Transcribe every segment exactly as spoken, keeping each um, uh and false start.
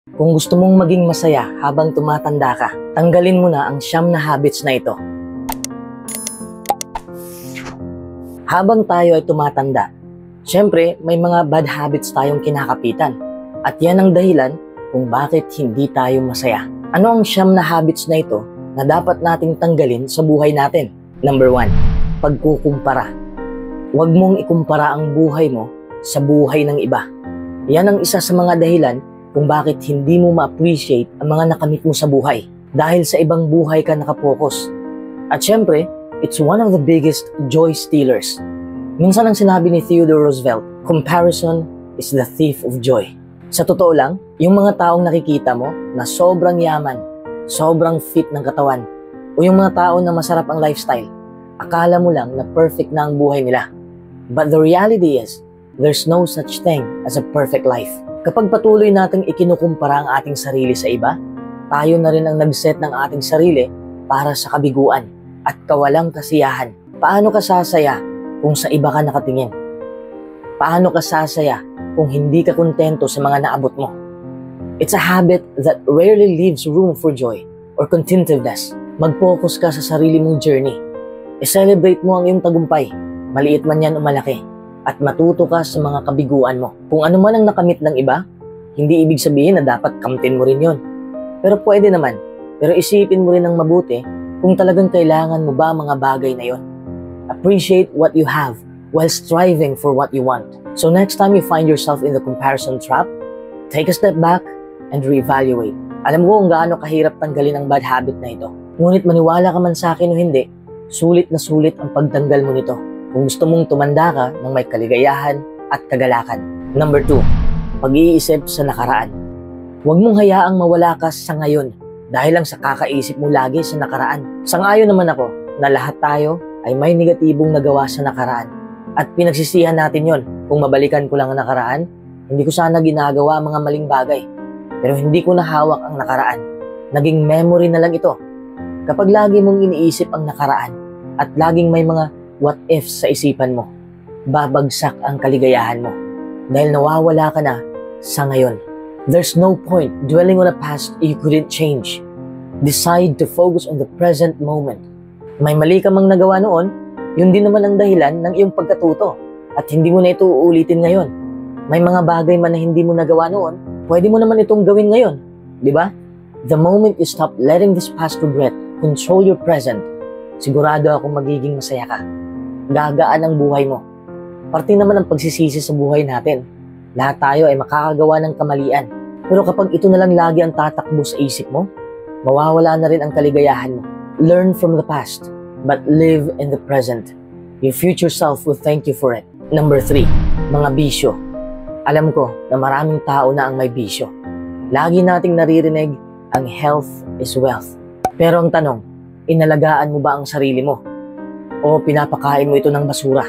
Kung gusto mong maging masaya habang tumatanda ka, tanggalin mo na ang siyam na habits na ito. Habang tayo ay tumatanda, syempre may mga bad habits tayong kinakapitan. At yan ang dahilan kung bakit hindi tayo masaya. Ano ang siyam na habits na ito na dapat nating tanggalin sa buhay natin? Number one, pagkukumpara. Huwag mong ikumpara ang buhay mo sa buhay ng iba. Yan ang isa sa mga dahilan kung bakit hindi mo ma-appreciate ang mga nakamit mo sa buhay. Dahil sa ibang buhay ka nakapokus. At syempre, it's one of the biggest joy stealers. Minsan ang sinabi ni Theodore Roosevelt, comparison is the thief of joy. Sa totoo lang, yung mga taong nakikita mo na sobrang yaman, sobrang fit ng katawan, o yung mga tao na masarap ang lifestyle, akala mo lang na perfect na ang buhay nila. But the reality is, there's no such thing as a perfect life. Kapag patuloy nating ikinukumpara ang ating sarili sa iba, tayo na rin ang nag-set ng ating sarili para sa kabiguan at kawalang kasiyahan. Paano ka sasaya kung sa iba ka nakatingin? Paano ka sasaya kung hindi ka kontento sa mga naabot mo? It's a habit that rarely leaves room for joy or contentedness. Mag-focus ka sa sarili mong journey. I-celebrate mo ang iyong tagumpay, maliit man yan o malaki. At matuto ka sa mga kabiguan mo. Kung ano man ang nakamit ng iba, hindi ibig sabihin na dapat kamtin mo rin yon. Pero pwede naman. Pero isipin mo rin ng mabuti kung talagang kailangan mo ba mga bagay na yon. Appreciate what you have while striving for what you want. So next time you find yourself in the comparison trap, take a step back and reevaluate. Alam ko kung gaano kahirap tanggalin ang bad habit na ito. Ngunit maniwala ka man sa akin o hindi, sulit na sulit ang pagtanggal mo nito. Kung gusto mong tumanda ka ng may kaligayahan at kagalakan. Number two, pag-iisip sa nakaraan. Huwag mong hayaang mawala ka sa ngayon dahil lang sa kakaisip mo lagi sa nakaraan. Sang-ayon naman ako na lahat tayo ay may negatibong nagawa sa nakaraan. At pinagsisihan natin yon. Kung mabalikan ko lang ang nakaraan, hindi ko sana ginagawa mga maling bagay. Pero hindi ko nahawak ang nakaraan. Naging memory na lang ito. Kapag lagi mong iniisip ang nakaraan at laging may mga what if sa isipan mo, babagsak ang kaligayahan mo dahil nawawala ka na sa ngayon. There's no point dwelling on a past you couldn't change. Decide to focus on the present moment. May mali ka mang nagawa noon, yun din naman ang dahilan ng iyong pagkatuto at hindi mo na ito uulitin ngayon. May mga bagay man na hindi mo nagawa noon, pwede mo naman itong gawin ngayon, di ba? The moment you stop letting this past regret control your present, sigurado akong magiging masaya ka. Gagaan ang buhay mo. Parte naman ang pagsisisi sa buhay natin. Lahat tayo ay makakagawa ng kamalian. Pero kapag ito na lang lagi ang tatakbo sa isip mo, mawawala na rin ang kaligayahan mo. Learn from the past, but live in the present. Your future self will thank you for it. Number three, mga bisyo. Alam ko na maraming tao na ang may bisyo. Lagi nating naririnig, ang health is wealth. Pero ang tanong, inalagaan mo ba ang sarili mo? O pinapakain mo ito ng basura?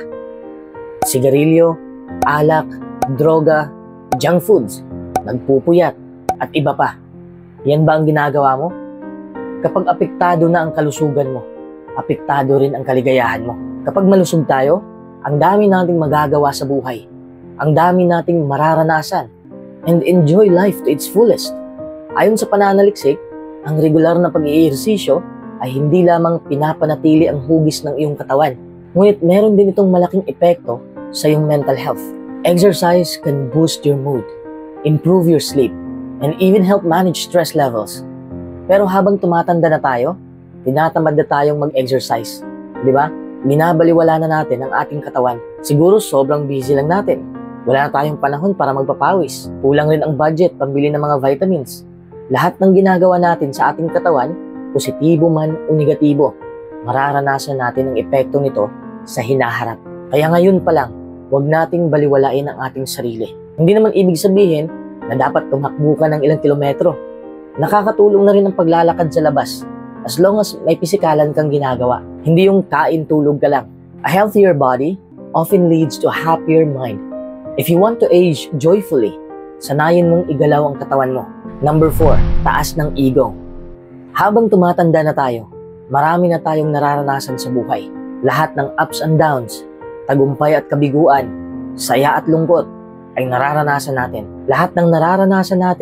Sigarilyo, alak, droga, junk foods, nagpupuyat, at iba pa. Yan ba ang ginagawa mo? Kapag apektado na ang kalusugan mo, apektado rin ang kaligayahan mo. Kapag malusog tayo, ang dami nating magagawa sa buhay. Ang dami nating mararanasan and enjoy life to its fullest. Ayon sa pananaliksik, ang regular na pag-iihersisyo ay hindi lamang pinapanatili ang hugis ng iyong katawan, ngunit meron din itong malaking epekto sa iyong mental health. Exercise can boost your mood, improve your sleep, and even help manage stress levels. Pero habang tumatanda na tayo, tinatamad na tayong mag-exercise. Di ba? Binabaliwala na natin ang ating katawan. Siguro sobrang busy lang natin. Wala na tayong panahon para magpapawis. Kulang rin ang budget pambili ng mga vitamins. Lahat ng ginagawa natin sa ating katawan, positibo man o negatibo, mararanasan natin ang epekto nito sa hinaharap. Kaya ngayon pa lang, huwag nating baliwalain ang ating sarili. Hindi naman ibig sabihin na dapat tumakbo ka ng ilang kilometro. Nakakatulong na rin ang paglalakad sa labas as long as may pisikalan kang ginagawa. Hindi yung kain-tulog ka lang. A healthier body often leads to a happier mind. If you want to age joyfully, sanayin mong igalaw ang katawan mo. Number four, taas ng ego. Habang tumatanda na tayo, marami na tayong nararanasan sa buhay. Lahat ng ups and downs, tagumpay at kabiguan, saya at lungkot, ay nararanasan natin. Lahat ng nararanasan natin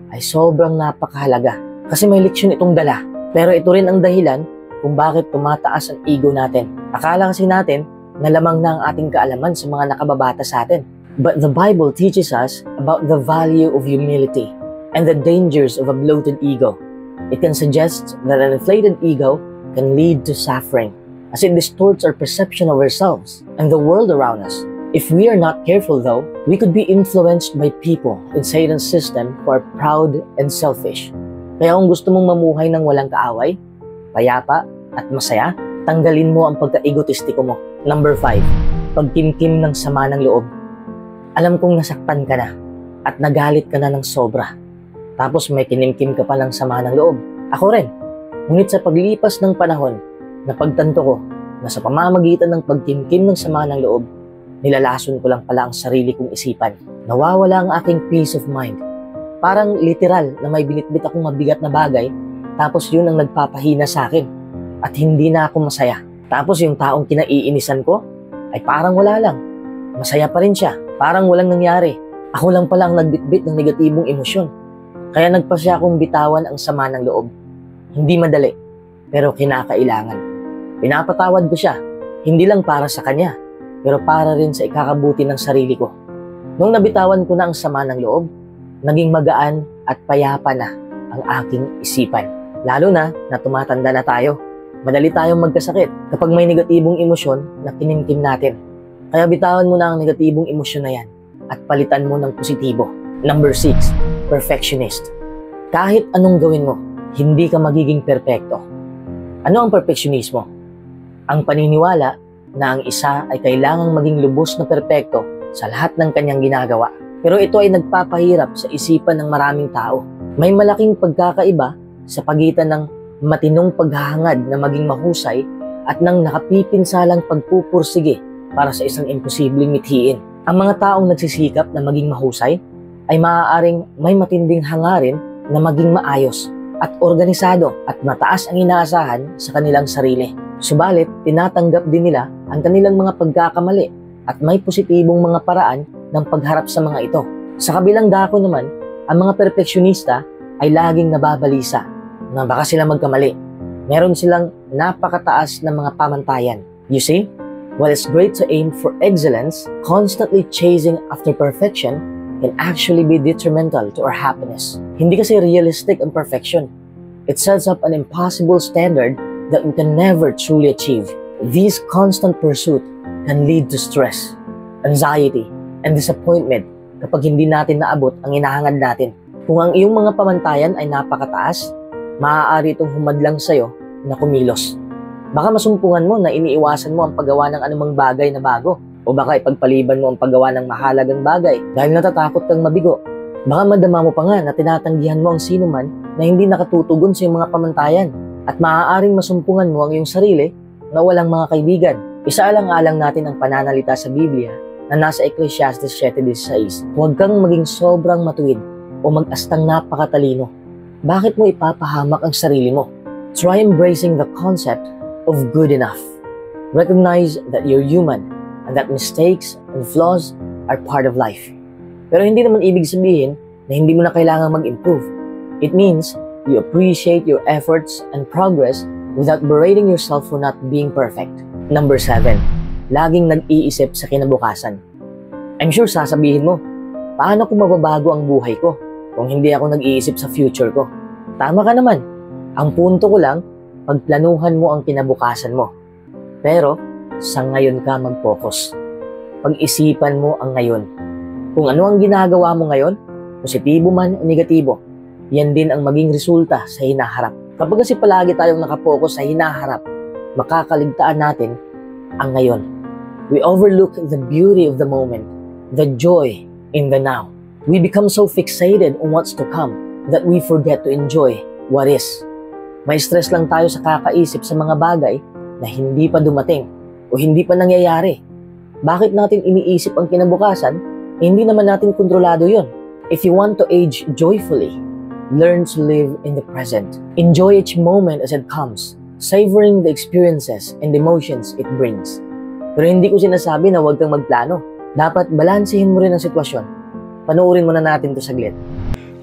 ay sobrang napakahalaga kasi may leksyon itong dala. Pero ito rin ang dahilan kung bakit tumataas ang ego natin. Akala kasi natin na lamang na ang ating kaalaman sa mga nakababata sa atin. But the Bible teaches us about the value of humility and the dangers of a bloated ego. It can suggest that an inflated ego can lead to suffering as it distorts our perception of ourselves and the world around us. If we are not careful though, we could be influenced by people in Satan's system who are proud and selfish. Kaya kung gusto mong mamuhay ng walang kaaway, payapa at masaya, tanggalin mo ang pagka-egotistiko mo. Number five, pagkimkim ng sama ng loob. Alam kong nasaktan ka na at nagalit ka na ng sobra. Tapos may kinimkim ka pa ng sama ng loob. Ako rin. Ngunit sa paglipas ng panahon, napagtanto ko na sa pamamagitan ng pagkimkim ng sama ng loob, nilalason ko lang pala ang sarili kong isipan. Nawawala ang aking peace of mind. Parang literal na may binitbit akong mabigat na bagay, tapos yun ang nagpapahina sa akin. At hindi na ako masaya. Tapos yung taong kinaiinisan ko, ay parang wala lang. Masaya pa rin siya. Parang walang nangyari. Ako lang pala ang nagbitbit ng negatibong emosyon. Kaya nagpasya akong bitawan ang sama ng loob. Hindi madali, pero kinakailangan. Pinapatawad ko siya, hindi lang para sa kanya, pero para rin sa ikakabuti ng sarili ko. Nung nabitawan ko na ang sama ng loob, naging magaan at payapa na ang aking isipan. Lalo na na tumatanda na tayo. Madali tayong magkasakit kapag may negatibong emosyon na kinimkim natin. Kaya bitawan mo na ang negatibong emosyon na yan at palitan mo ng positibo. Number six, perfectionist. Kahit anong gawin mo, hindi ka magiging perpekto. Ano ang perfectionismo? Ang paniniwala na ang isa ay kailangang maging lubos na perpekto sa lahat ng kanyang ginagawa. Pero ito ay nagpapahirap sa isipan ng maraming tao. May malaking pagkakaiba sa pagitan ng matinong paghahangad na maging mahusay at ng nakapipinsalang pagpupursige para sa isang imposibleng mithiin. Ang mga taong nagsisikap na maging mahusay ay maaaring may matinding hangarin na maging maayos at organisado at mataas ang inaasahan sa kanilang sarili. Subalit, tinatanggap din nila ang kanilang mga pagkakamali at may positibong mga paraan ng pagharap sa mga ito. Sa kabilang dako naman, ang mga perfeksyonista ay laging nababalisa na baka sila magkamali. Meron silang napakataas na mga pamantayan. You see, while it's great to aim for excellence, constantly chasing after perfection can actually be detrimental to our happiness. Hindi kasi realistic ang perfection. It sets up an impossible standard that we can never truly achieve. This constant pursuit can lead to stress, anxiety, and disappointment kapag hindi natin naabot ang inahangad natin. Kung ang iyong mga pamantayan ay napakataas, maaari itong humadlang sa'yo na kumilos. Baka masumpungan mo na iniiwasan mo ang paggawa ng anumang bagay na bago, o baka ipagpaliban mo ang paggawa ng mahalagang bagay dahil natatakot kang mabigo. Baka madama mo pa nga na tinatanggihan mo ang sinuman na hindi nakatutugon sa iyong mga pamantayan. At maaaring masumpungan mo ang iyong sarili na walang mga kaibigan. Isaalang-alang natin ang pananalita sa Biblia na nasa Ecclesiastes seven sixteen. Huwag kang maging sobrang matuwid o mag-astang napakatalino. Bakit mo ipapahamak ang sarili mo? Try embracing the concept of good enough. Recognize that you're human and that mistakes and flaws are part of life. Pero hindi naman ibig sabihin na hindi mo na kailangang mag-improve. It means you appreciate your efforts and progress without berating yourself for not being perfect. Number seven, laging nag-iisip sa kinabukasan. I'm sure sasabihin mo, paano kung mababago ang buhay ko kung hindi ako nag-iisip sa future ko? Tama ka naman. Ang punto ko lang, pagplanuhan mo ang kinabukasan mo. Pero, sa ngayon ka mag-focus. Pag-isipan mo ang ngayon. Kung ano ang ginagawa mo ngayon, positibo man o negatibo, yan din ang maging resulta sa hinaharap. Kapag kasi palagi tayong nakapokus sa hinaharap, makakaligtaan natin ang ngayon. We overlook the beauty of the moment, the joy in the now. We become so fixated on what's to come that we forget to enjoy what is. May stress lang tayo sa kakaisip sa mga bagay na hindi pa dumating o hindi pa nangyayari. Bakit natin iniisip ang kinabukasan? Eh, hindi naman natin kontrolado yon. If you want to age joyfully, learn to live in the present. Enjoy each moment as it comes, savoring the experiences and emotions it brings. Pero hindi ko sinasabi na huwag kang magplano. Dapat balansehin mo rin ang sitwasyon. Panoorin muna natin to saglit.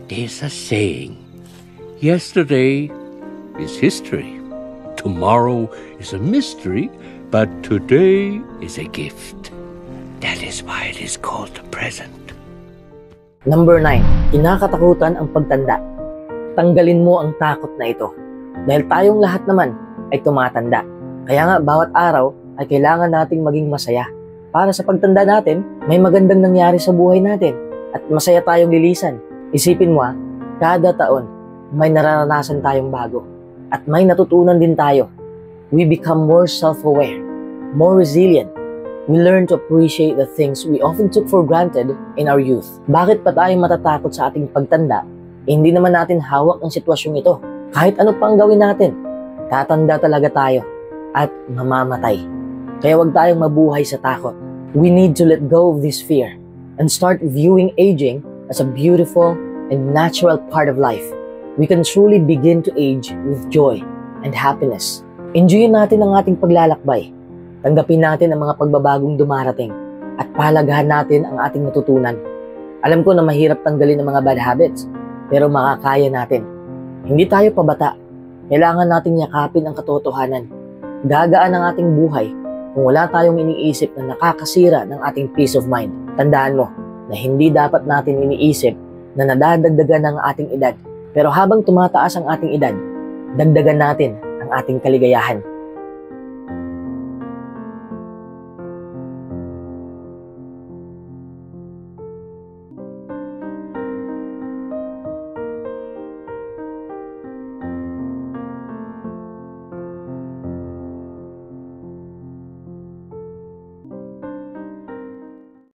There's a saying, yesterday is history, tomorrow is a mystery, but today is a gift. That is why it is called the present. Number nine. Kinakatakutan ang pagtanda. Tanggalin mo ang takot na ito. Dahil tayong lahat naman ay tumatanda. Kaya nga bawat araw ay kailangan nating maging masaya. Para sa pagtanda natin, may magandang nangyari sa buhay natin at masaya tayong lilisan. Isipin mo, kada taon may nararanasan tayong bago at may natutunan din tayo. We become more self-aware, more resilient. We learn to appreciate the things we often took for granted in our youth. Bakit pa tayo matatakot sa ating pagtanda? Eh, hindi naman natin hawak ang sitwasyong ito. Kahit ano pang gawin natin, tatanda talaga tayo at mamamatay. Kaya wag tayong mabuhay sa takot. We need to let go of this fear and start viewing aging as a beautiful and natural part of life. We can truly begin to age with joy and happiness. Enjoyin natin ang ating paglalakbay. Tanggapin natin ang mga pagbabagong dumarating at pahalagahan natin ang ating natutunan. Alam ko na mahirap tanggalin ang mga bad habits, pero makakaya natin. Hindi tayo pabata. Kailangan nating yakapin ang katotohanan. Gagaan ang ating buhay kung wala tayong iniisip na nakakasira ng ating peace of mind. Tandaan mo na hindi dapat natin iniisip na nadadagdagan ng ating edad. Pero habang tumataas ang ating edad, dagdagan natin ang ating kaligayahan.